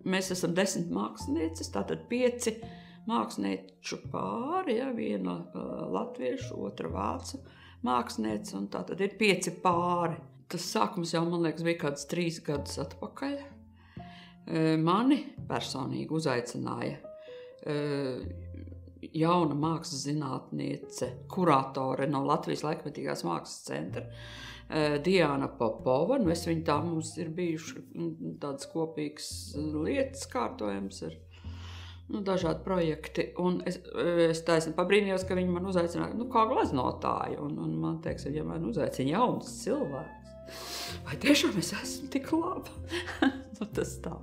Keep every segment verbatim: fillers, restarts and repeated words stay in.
mēs esam desmit mākslinieces, tātad pieci mākslinieču pāri, ja, viena uh, latviešu, otra vācu māksliniece, un tātad ir pieci pāri. Tas sākums jau, man liekas, bija kāds trīs gadus atpakaļ. Uh, mani personīgi uzaicināja uh, jauna mākslas zinātniece, kuratore no Latvijas laikmetīgās mākslas centra, Diana Popova. Nu, es viņu tā mums ir bijuši tādas kopīgas lietas kārtojums ar nu, dažādi projekti. Un es, es taisni pabrīnījos, ka viņi man uzaicināja, nu, kā gleznotāju. Un, un man teiks, ja man uzaicina jauns cilvēks, vai tiešām es esmu tik laba? Nu, tas tā.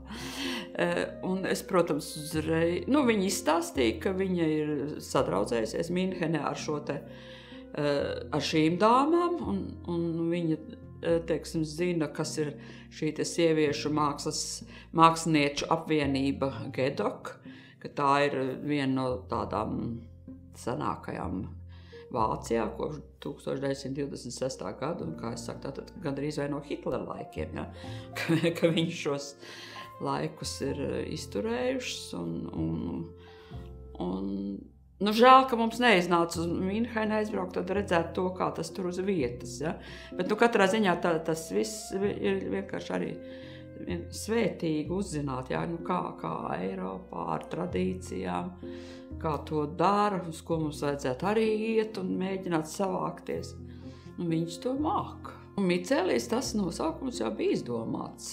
Un es, protams, uzreiz, nu, viņa izstāstīja, ka viņa ir sadraudzējusies Minhenē ar šo te, ar šīm dāmām, un, un viņa, teiksim, zina, kas ir šī te sieviešu mākslas, mākslinieču apvienība Gedok, ka tā ir viena no tādām senākajām Vācijā, kopš tūkstoš deviņsimt divdesmit sestā gada, un, kā es saku, tātad gandrīz vai no Hitlera laikiem, ja, ka, ka viņš šos laikus ir izturējušas, un, un, un nu, žēl, ka mums neiznāca uz Minhenu aizbraukt, tad redzēt to, kā tas tur uz vietas, ja. Bet, nu, katrā ziņā tā, tas viss ir vienkārši arī svētīgi uzzināt, ja, nu, kā, kā Eiropā ar tradīcijām, kā to dara, uz ko mums vajadzētu arī iet un mēģināt savākties. Un viņš to māk. Un micēlijas tas nosaukums jau bija izdomāts.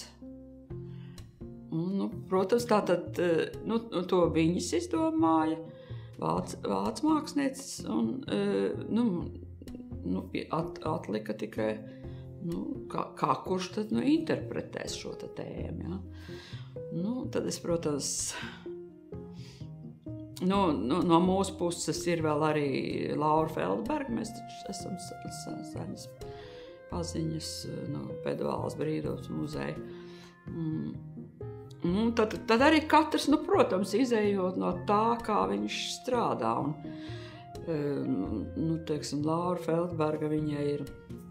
Un, nu, protams, tātad, nu, to viņas izdomāja, vāc, vāc mākslinieces, un, nu, nu, at, atlika tikai, nu, kā, kā kurš tad, nu, interpretēs šo tēmu, ja. Nu, tad es, protams, nu, nu, no mūsu puses ir vēl arī Laura Feldberga, mēs taču esam senas paziņas no Pedvāles Brīdovas muzeja. Mm. Nu, tad, tad arī katrs, nu, protams, izējot no tā, kā viņš strādā. Un, nu, teiksim, Laura Feldberga, viņai ir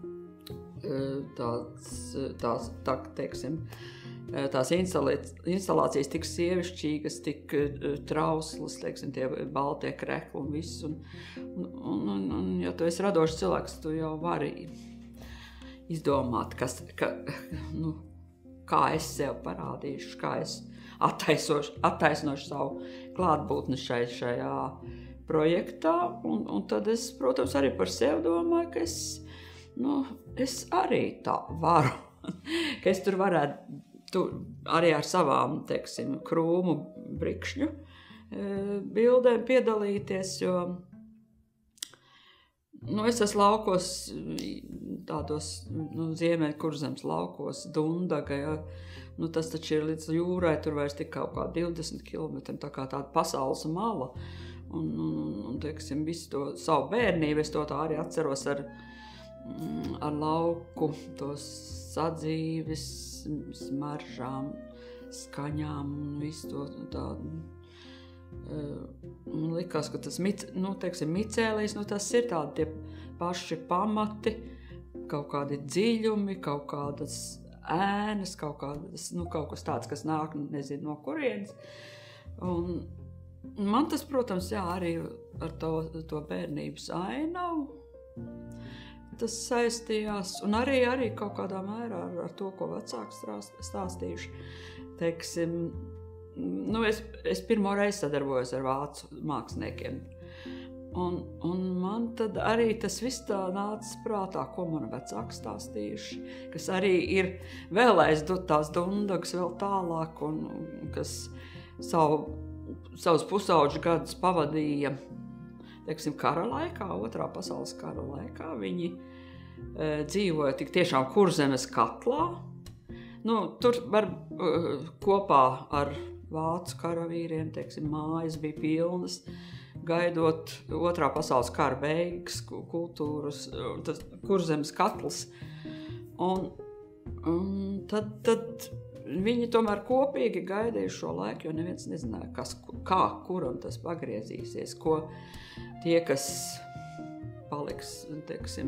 tāds, tās, tā, teiksim, tās instalācijas tik sievišķīgas, tik trauslas, teiksim, tie baltie krekli un viss. Un, un, un, un ja tu esi radošs cilvēks, tu jau vari izdomāt, kas, ka, nu, kā es sev parādīšu, kā es attaisnošu savu klātbūtni šai, šajā projektā. Un, un tad es, protams, arī par sevi domāju, ka es, nu, es arī tā varu, ka es tur varētu tu, arī ar savām, teiksim, krūmu brikšņu bildēm piedalīties, jo nu, es esmu laukos, tādos, nu, Ziemeļkurzemes laukos, Dundaga, ja, nu, tas taču ir līdz jūrai, tur vairs tik kaut kā divdesmit kilometri, tā kā tāda pasaules mala, un, un, un teiksim, visu to savu bērnību, es to tā arī atceros ar, ar lauku, tos sadzīves, smaržām, skaņām un visu to tādu. Man likās, ka tas, nu, teiksim, micēlijas, nu, tas ir tādi tie paši pamati, kaut kādi dziļumi, kaut kādas ēnas, kaut kādas, nu, kaut kas tāds, kas nāk, nezinu, no kurienes. Un man tas, protams, jā, arī ar to, to bērnības ainavu tas saistījās, un arī, arī kaut kādā mērā ar, ar to, ko vecāki stāstījuši. Teiksim, nu, es, es pirmo reizi sadarbojos ar vācu māksliniekiem. Un, un man tad arī tas viss tā nācis prātā, ko man vecāki stāstījuši, kas arī ir vēl aiz tās Dundagas vēl tālāk, un kas savu, savus pusauģu gadus pavadīja, teiksim, kara laikā, otrā pasaules kara laikā. Viņi e, dzīvoja tik tiešām Kurzemes katlā. Nu, tur var e, kopā ar vācu karavīriem, teiksim, mājas bija pilnas, gaidot otrā pasaules kara beigas, kultūras, tas Kurzemes katls. Un, un tad, tad viņi tomēr kopīgi gaidīja šo laiku, jo neviens nezināja, kas, kā, kuram tas pagriezīsies, ko tie, kas paliks, teiksim,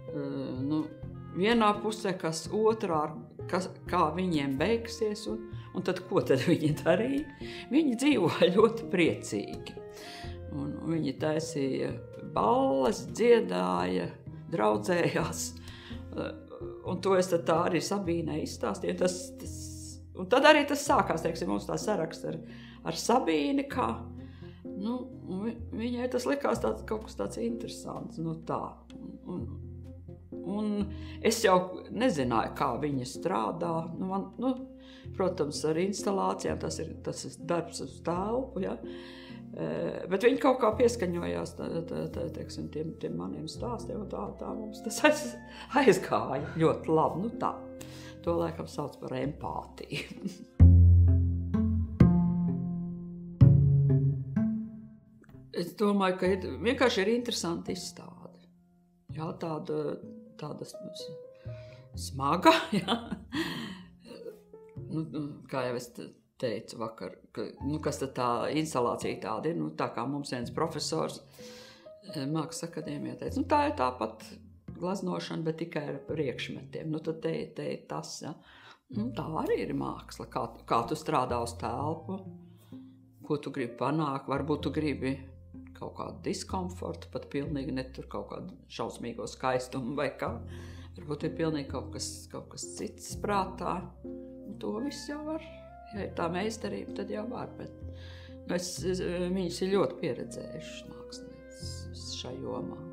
nu, vienā pusē, kas otrā, kas, kā viņiem beigsies, un, Un tad ko tad viņi darīja? Viņi dzīvoja ļoti priecīgi. Un viņi taisīja balles, dziedāja, draudzējās. Un to es tad tā arī Sabīnai izstāstīju. Tas, tas, un tad arī tas sākās, teiksim, mums tā saraksts ar, ar Sabīni, kā, nu, viņai tas likās tāds, kaut kas tāds interesants, nu tā. Un, un es jau nezināju, kā viņa strādā. Nu, man, nu, protams, ar instalācijām tas ir, tas ir darbs uz telpu, ja. Bet viņi kaut kā pieskaņojās tā, tā, tā, teiksim, tiem, tiem maniem stāstiem, un tā, tā mums tas aiz, aizgāja ļoti labi. Nu tā, to laikam sauc par empātiju. Es domāju, ka ir, vienkārši ir interesanti izstāde. Jā, tāda, tāda smaga, jā. Nu, kā jau es teicu vakar, ka, nu, kas tad tā instalācija tāda ir, nu, tā kā mums viens profesors Mākslas akadēmijā teica, nu, tā ir tāpat glaznošana, bet tikai ar priekšmetiem. Nu, tad te, te ir tas, ja. Nu, tā arī ir māksla, kā, kā tu strādā uz telpu, ko tu gribi panākt, varbūt tu gribi kaut kādu diskomfortu, pat pilnīgi ne tur kaut kādu šausmīgo skaistumu vai kā. Varbūt ir pilnīgi kaut kas, kaut kas cits prātā. Un to viss jau var. Ja ir tā meistarība, tad jau var, bet nu, es, viņas ir ļoti pieredzējušas mākslinieces šajā jomā.